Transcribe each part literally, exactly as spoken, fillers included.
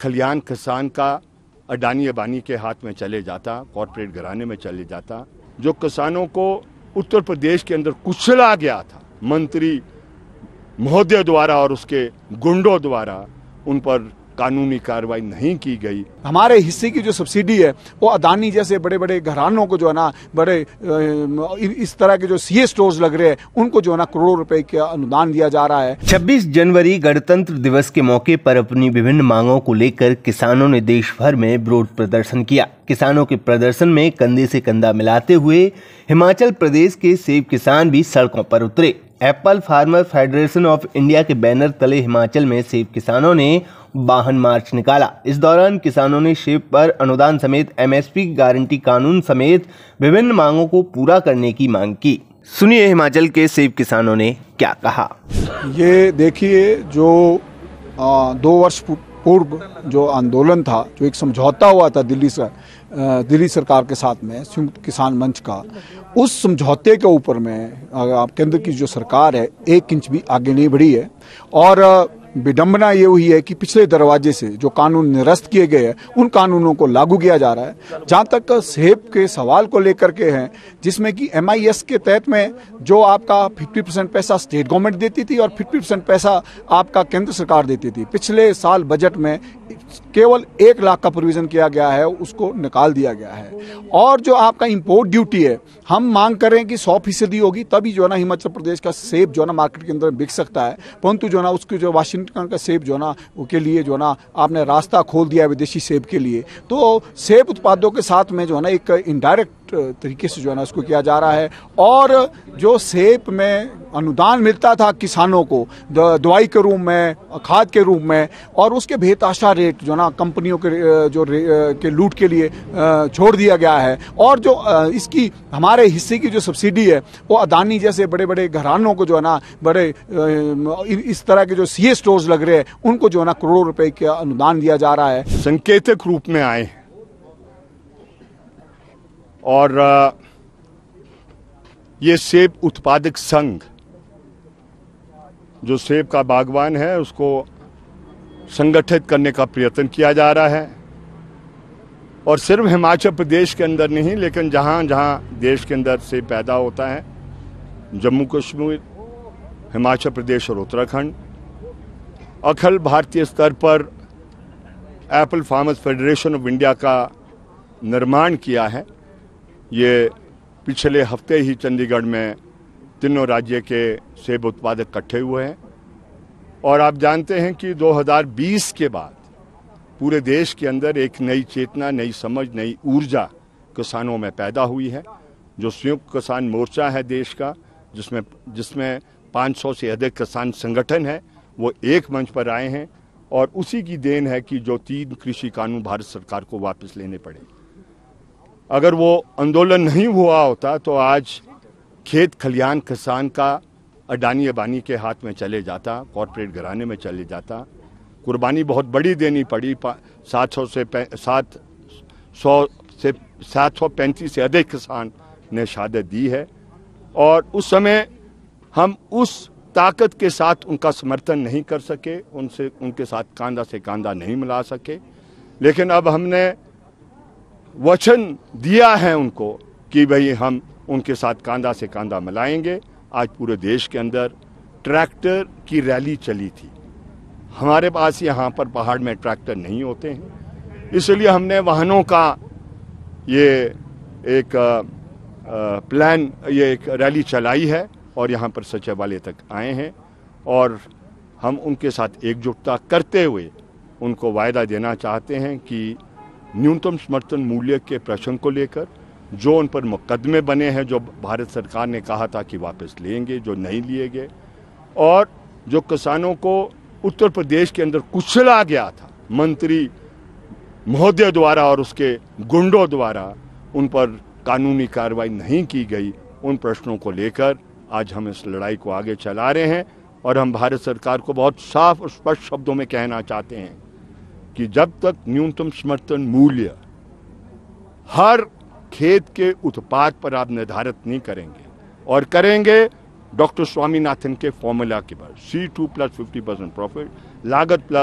खलियान किसान का अडानी अबानी के हाथ में चले जाता, कॉरपोरेट घराने में चले जाता। जो किसानों को उत्तर प्रदेश के अंदर कुचला गया था मंत्री महोदय द्वारा और उसके गुंडों द्वारा, उन पर कानूनी कार्रवाई नहीं की गई। हमारे हिस्से की जो सब्सिडी है वो अदानी जैसे बड़े बड़े घरानों को जो है ना, बड़े इस तरह के जो सीए स्टोर्स लग रहे हैं उनको जो है ना करोड़ों रुपए का अनुदान दिया जा रहा है। छब्बीस जनवरी गणतंत्र दिवस के मौके पर अपनी विभिन्न मांगों को लेकर किसानों ने देश भर में विरोध प्रदर्शन किया। किसानों के प्रदर्शन में कंधे से कंधा मिलाते हुए हिमाचल प्रदेश के सेब किसान भी सड़कों पर उतरे। Apple farmer federation of India के बैनर तले हिमाचल में सेब किसानों ने वाहन मार्च निकाला। इस दौरान किसानों ने सेब पर अनुदान समेत एमएसपी गारंटी कानून समेत विभिन्न मांगों को पूरा करने की मांग की। सुनिए हिमाचल के सेब किसानों ने क्या कहा। ये देखिए, जो आ, दो वर्ष पूर्व जो आंदोलन था, जो एक समझौता हुआ था दिल्ली से दिल्ली सरकार के साथ में संयुक्त किसान मंच का, उस समझौते के ऊपर में आप केंद्र की जो सरकार है एक इंच भी आगे नहीं बढ़ी है। और विडंबना ये हुई है कि पिछले दरवाजे से जो कानून निरस्त किए गए हैं उन कानूनों को लागू किया जा रहा है। जहां तक सेब के सवाल को लेकर के हैं, जिसमें कि एमआईएस के तहत में जो आपका पचास परसेंट पैसा स्टेट गवर्नमेंट देती थी और पचास परसेंट पैसा आपका केंद्र सरकार देती थी, पिछले साल बजट में केवल एक लाख का प्रोविजन किया गया है, उसको निकाल दिया गया है। और जो आपका इंपोर्ट ड्यूटी है, हम मांग कर रहे हैं कि सौ फीसदी होगी तभी जो है ना हिमाचल प्रदेश का सेब जो है ना मार्केट के अंदर बिक सकता है। परंतु जो है ना उसके जो वाशिंगटन का सेब जो है ना के लिए जो है ना आपने रास्ता खोल दिया है विदेशी सेब के लिए। तो सेब उत्पादों के साथ में जो है ना एक इनडायरेक्ट तरीके से जो है ना इसको किया जा रहा है। और जो सेब में अनुदान मिलता था किसानों को दवाई के रूप में, खाद के रूप में, और उसके बेतहाशा रेट जो ना कंपनियों के जो के लूट के लिए छोड़ दिया गया है। और जो इसकी हमारे हिस्से की जो सब्सिडी है वो अदानी जैसे बड़े बड़े घरानों को जो है ना, बड़े इस तरह के जो सीए स्टोर्स लग रहे हैं उनको जो है ना करोड़ों रुपए का अनुदान दिया जा रहा है। संकेतक रूप में आए और ये सेब उत्पादक संघ जो सेब का बागवान है उसको संगठित करने का प्रयत्न किया जा रहा है। और सिर्फ हिमाचल प्रदेश के अंदर नहीं, लेकिन जहां जहां देश के अंदर सेब पैदा होता है, जम्मू कश्मीर, हिमाचल प्रदेश और उत्तराखंड, अखिल भारतीय स्तर पर apple farmers federation of India का निर्माण किया है। ये पिछले हफ्ते ही चंडीगढ़ में तीनों राज्य के सेब उत्पादक इकट्ठे हुए हैं। और आप जानते हैं कि दो हज़ार बीस के बाद पूरे देश के अंदर एक नई चेतना, नई समझ, नई ऊर्जा किसानों में पैदा हुई है। जो संयुक्त किसान मोर्चा है देश का, जिसमें जिसमें पाँच सौ से अधिक किसान संगठन है, वो एक मंच पर आए हैं। और उसी की देन है कि जो तीन कृषि कानून भारत सरकार को वापस लेने पड़े। अगर वो आंदोलन नहीं हुआ होता तो आज खेत खलियान किसान का अडानी अबानी के हाथ में चले जाता, कॉरपोरेट घराने में चले जाता। कुर्बानी बहुत बड़ी देनी पड़ी। सात सौ से सात सौ से सात सौ पैंतीस से अधिक किसान ने शहादत दी है। और उस समय हम उस ताकत के साथ उनका समर्थन नहीं कर सके, उनसे उनके साथ कांधा से कांधा नहीं मिला सके। लेकिन अब हमने वचन दिया है उनको कि भाई हम उनके साथ कांधा से कांधा मिलाएंगे। आज पूरे देश के अंदर ट्रैक्टर की रैली चली थी। हमारे पास यहाँ पर पहाड़ में ट्रैक्टर नहीं होते हैं, इसलिए हमने वाहनों का ये एक आ, प्लान, ये एक रैली चलाई है और यहाँ पर सचिवालय तक आए हैं। और हम उनके साथ एकजुटता करते हुए उनको वायदा देना चाहते हैं कि न्यूनतम समर्थन मूल्य के प्रश्न को लेकर जो उन पर मुकदमे बने हैं, जो भारत सरकार ने कहा था कि वापस लेंगे, जो नहीं लिए गए, और जो किसानों को उत्तर प्रदेश के अंदर कुचला गया था मंत्री महोदय द्वारा और उसके गुंडों द्वारा, उन पर कानूनी कार्रवाई नहीं की गई, उन प्रश्नों को लेकर आज हम इस लड़ाई को आगे चला रहे हैं। और हम भारत सरकार को बहुत साफ और स्पष्ट शब्दों में कहना चाहते हैं कि जब तक न्यूनतम समर्थन मूल्य हर खेत के उत्पाद पर आप निर्धारित नहीं करेंगे और करेंगे डॉक्टर स्वामीनाथन के फॉर्मूला के बाद C two plus fifty percent profit, लागत प्लस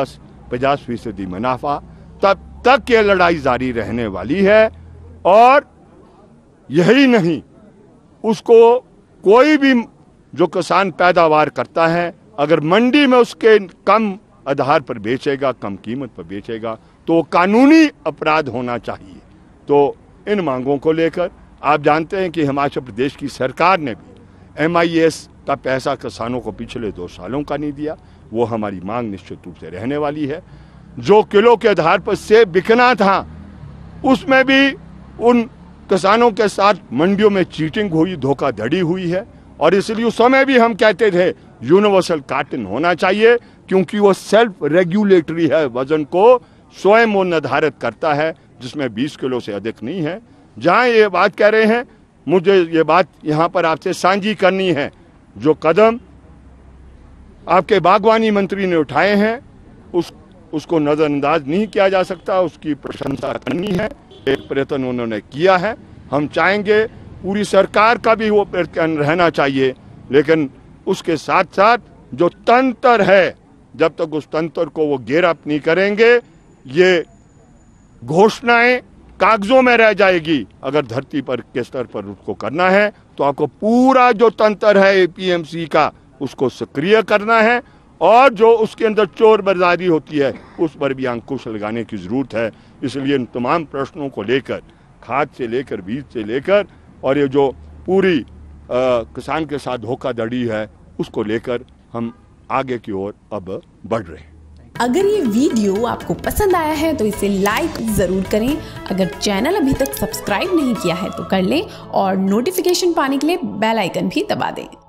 पचास फीसदी मुनाफा, तब तक ये लड़ाई जारी रहने वाली है। और यही नहीं, उसको कोई भी जो किसान पैदावार करता है अगर मंडी में उसके कम आधार पर बेचेगा, कम कीमत पर बेचेगा, तो कानूनी अपराध होना चाहिए। तो इन मांगों को लेकर आप जानते हैं कि हिमाचल प्रदेश की सरकार ने भी एम आई एस का पैसा किसानों को पिछले दो सालों का नहीं दिया। वो हमारी मांग निश्चित रूप से रहने वाली है। जो किलो के आधार पर सेब बिकना था, उसमें भी उन किसानों के साथ मंडियों में चीटिंग हुई, धोखाधड़ी हुई है। और इसलिए उस समय भी हम कहते थे यूनिवर्सल कार्टन होना चाहिए, क्योंकि वो सेल्फ रेगुलेटरी है, वजन को स्वयं वो निर्धारित करता है, जिसमें बीस किलो से अधिक नहीं है। जहां ये बात कह रहे हैं, मुझे ये बात यहां पर आपसे साझी करनी है, जो कदम आपके बागवानी मंत्री ने उठाए हैं उस उसको नजरअंदाज नहीं किया जा सकता, उसकी प्रशंसा करनी है। एक प्रयत्न उन्होंने किया है, हम चाहेंगे पूरी सरकार का भी वो प्रयत्न रहना चाहिए। लेकिन उसके साथ साथ जो तंत्र है, जब तक उस तंत्र को वो गिरफ्त नहीं करेंगे, ये घोषणाएं कागजों में रह जाएगी। अगर धरती पर के स्तर पर उसको करना है तो आपको पूरा जो तंत्र है ए पी एम सी का, उसको सक्रिय करना है। और जो उसके अंदर चोर बाजारी होती है, उस पर भी अंकुश लगाने की जरूरत है। इसलिए इन तमाम प्रश्नों को लेकर, खाद से लेकर, बीज से लेकर, और ये जो पूरी आ, किसान के साथ धोखाधड़ी है, उसको लेकर हम आगे की ओर अब बढ़ रहे हैं। अगर ये वीडियो आपको पसंद आया है तो इसे लाइक जरूर करें। अगर चैनल अभी तक सब्सक्राइब नहीं किया है तो कर लें और नोटिफिकेशन पाने के लिए बेल आइकन भी दबा दें।